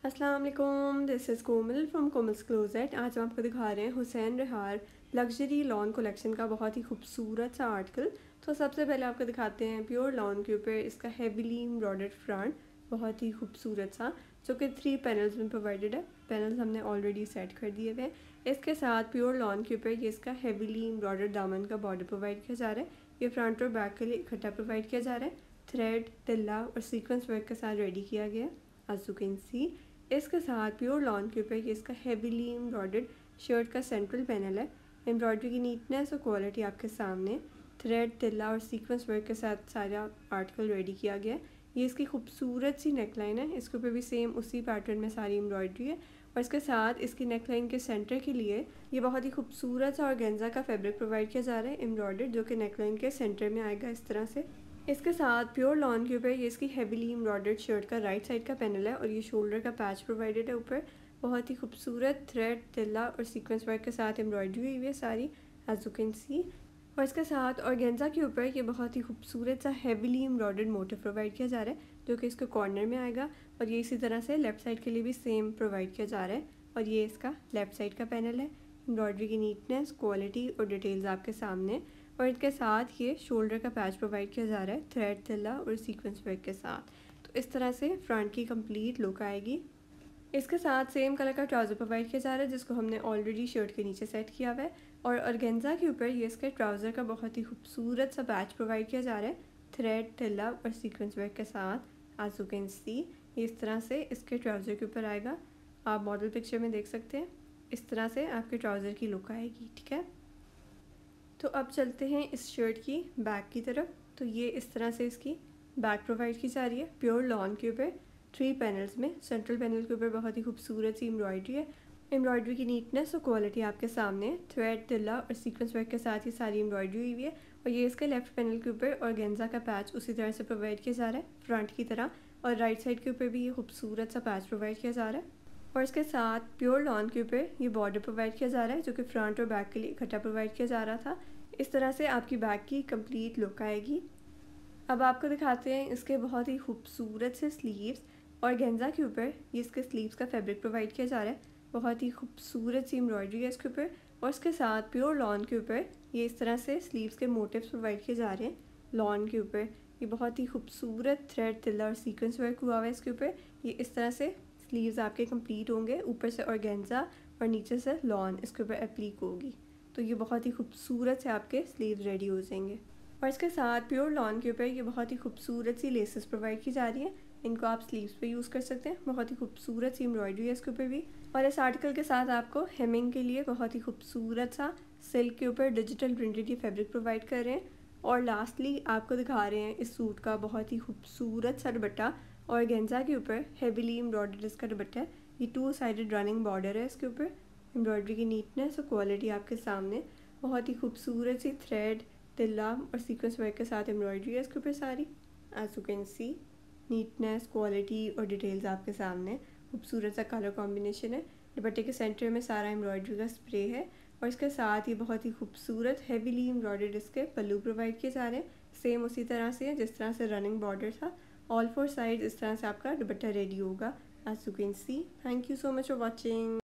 अस्सलाम वालेकुम, this is Komal from Komal's closet. आज हम आपको दिखा रहे हैं Hussain Rehar luxury lawn collection का बहुत ही खूबसूरत सा आर्टिकल। तो सबसे पहले आपको दिखाते हैं प्योर लॉन के ऊपर इसका हेवीली एम्ब्रॉयडर्ड फ्रंट, बहुत ही खूबसूरत सा, जो कि 3 पैनल्स में प्रोवाइडेड है। पैनल्स हमने ऑलरेडी सेट कर दिए हुए हैं। इसके साथ प्योर लॉन के ऊपर ये इसका हेवीली एम्ब्रॉयडर्ड दामन का बॉर्डर प्रोवाइड किया जा रहा है। ये फ्रंट और बैक के लिए इकट्ठा प्रोवाइड किया जा रहा है। थ्रेड, तिल्ला और सीक्वेंस वर्क के साथ रेडी किया गया है। एज यू कैन सी, इसके साथ प्योर लॉन के ऊपर ये इसका हेवीली एम्ब्रॉयडर्ड शर्ट का सेंट्रल पैनल है। एम्ब्रॉयडरी की नीटनेस और क्वालिटी आपके सामने। थ्रेड, तिल्ला और सीक्वेंस वर्क के साथ सारा आर्टिकल रेडी किया गया है। ये इसकी खूबसूरत सी नेकलाइन है। इसके ऊपर भी सेम उसी पैटर्न में सारी एम्ब्रॉयडरी है। और इसके साथ इसकी नेकलाइन के सेंटर के लिए ये बहुत ही खूबसूरत सा ऑर्गेन्जा का फैब्रिक प्रोवाइड किया जा रहा है एम्ब्रॉयडर्ड, जो कि नेकलाइन के सेंटर में आएगा इस तरह से। इसके साथ प्योर लॉन के ऊपर ये इसकी हेवीली एम्ब्रॉयडर्ड शर्ट का राइट साइड का पैनल है और ये शोल्डर का पैच प्रोवाइडेड है ऊपर। बहुत ही खूबसूरत थ्रेड, तिल्ला और सीक्वेंस वर्क के साथ एम्ब्रॉयडरी हुई है सारी, एज यू कैन सी। और इसके साथ ऑर्गेन्जा के ऊपर ये बहुत ही खूबसूरत सा हेवीली एम्ब्रॉयडर्ड मोटिव प्रोवाइड किया जा रहा है, जो कि इसके कॉर्नर में आएगा। और ये इसी तरह से लेफ्ट साइड के लिए भी सेम प्रोवाइड किया जा रहा है। और ये इसका लेफ्ट साइड का पैनल है। एम्ब्रॉयडरी की नीटनेस, क्वालिटी और डिटेल्स आपके सामने। और इनके साथ ये शोल्डर का पैच प्रोवाइड किया जा रहा है थ्रेड, तिल्ला और सीक्वेंस वर्क के साथ। तो इस तरह से फ्रंट की कंप्लीट लुक आएगी। इसके साथ सेम कलर का ट्राउज़र प्रोवाइड किया जा रहा है, जिसको हमने ऑलरेडी शर्ट के नीचे सेट किया हुआ है। और ऑर्गेन्जा के ऊपर ये इसके ट्राउज़र का बहुत ही खूबसूरत सा पैच प्रोवाइड किया जा रहा है थ्रेड, तिल्ला और सीक्वेंस वर्क के साथ। एज यू कैन सी, ये इस तरह से इसके ट्राउज़र के ऊपर आएगा। आप मॉडल पिक्चर में देख सकते हैं, इस तरह से आपके ट्राउज़र की लुक आएगी। ठीक है, तो अब चलते हैं इस शर्ट की बैक की तरफ। तो ये इस तरह से इसकी बैक प्रोवाइड की जा रही है प्योर लॉन के ऊपर 3 पैनल्स में। सेंट्रल पैनल के ऊपर बहुत ही खूबसूरत सी एम्ब्रॉयडरी है। एम्ब्रॉयडरी की नीटनेस और क्वालिटी आपके सामने। थ्रेड, तिल्ला और सीक्वेंस वर्क के साथ ये सारी एम्ब्रॉयडरी हुई है। और ये इसके लेफ्ट पैनल के ऊपर ऑर्गेन्जा का पैच उसी तरह से प्रोवाइड किया जा रहा है फ्रंट की तरह। और राइट साइड के ऊपर भी ये खूबसूरत सा पैच प्रोवाइड किया जा रहा है। और इसके साथ प्योर लॉन के ऊपर ये बॉर्डर प्रोवाइड किया जा रहा है, जो कि फ्रंट और बैक के लिए इकट्ठा प्रोवाइड किया जा रहा था। इस तरह से आपकी बैक की कंप्लीट लुक आएगी। अब आपको दिखाते हैं इसके बहुत ही खूबसूरत से स्लीव्स। और गेंजा के ऊपर ये इसके स्लीव्स का फैब्रिक प्रोवाइड किया जा रहा है। बहुत ही खूबसूरत सी एम्ब्रॉयडरी है इसके ऊपर। और इसके साथ प्योर लॉन के ऊपर ये इस तरह से स्लीव्स के मोटिव्स प्रोवाइड किए जा रहे हैं लॉन के ऊपर। ये बहुत ही खूबसूरत थ्रेड, तिल्ला और सीक्वेंस वर्क हुआ हुआ है इसके ऊपर। ये इस तरह से स्लीव्स आपके कंप्लीट होंगे, ऊपर से ऑर्गेन्जा और नीचे से लॉन इसके ऊपर एप्लीक होगी। तो ये बहुत ही खूबसूरत से आपके स्लीव्स रेडी हो जाएंगे। और इसके साथ प्योर लॉन के ऊपर ये बहुत ही खूबसूरत सी लेसेस प्रोवाइड की जा रही हैं। इनको आप स्लीव्स पे यूज़ कर सकते हैं। बहुत ही खूबसूरत सी एम्ब्रॉयडरी है इसके ऊपर भी। और इस आर्टिकल के साथ आपको हेमिंग के लिए बहुत ही खूबसूरत सा सिल्क के ऊपर डिजिटल प्रिंटेड ये फैब्रिक प्रोवाइड कर रहे हैं। और लास्टली आपको दिखा रहे हैं इस सूट का बहुत ही खूबसूरत सा दुपट्टा। और गेंजा के ऊपर हेवीली एम्ब्रॉयडर्ड इसका दुपट्टा है। ये 2 साइडेड रनिंग बॉर्डर है इसके ऊपर। एम्ब्रॉयडरी की नीटनेस और क्वालिटी आपके सामने। बहुत ही खूबसूरत सी थ्रेड, तिल्ला और सीक्वेंस वर्क के साथ एम्ब्रॉयडरी है इसके ऊपर सारी। As you can see, neatness, quality और डिटेल्स आपके सामने। खूबसूरत सा कलर कॉम्बिनेशन है। दुपट्टे के सेंटर में सारा एम्ब्रॉयडरी का स्प्रे है। और इसके साथ ये बहुत ही खूबसूरत हेवीली एम्ब्रॉयडर्ड इसके पल्लू प्रोवाइड किए जा रहे हैं। सेम उसी तरह से जिस तरह से रनिंग बॉर्डर था। ऑल 4 साइड इस तरह से आपका दुपट्टा रेडी होगा। As you can see. Thank you so much for watching.